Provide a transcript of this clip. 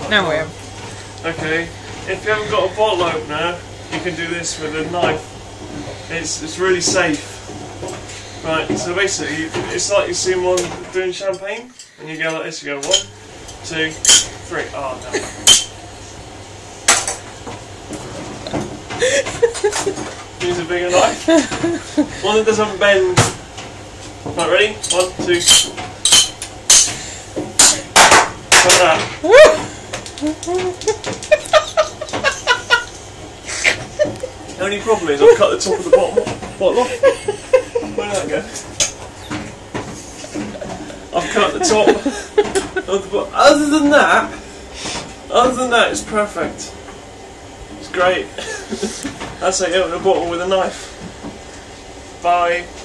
Now we have. Okay, if you haven't got a bottle opener, you can do this with a knife. It's really safe. Right, so basically, it's like you see one doing champagne, and you go like this, you go 1, 2, 3, oh no. Use a bigger knife. One that doesn't bend. Right, ready? 1, 2. Like that. The only problem is I've cut the top of the bottle off. Where did that go? I've cut the top of the bottle. Other than that, it's perfect. It's great. That's like opening a bottle with a knife. Bye.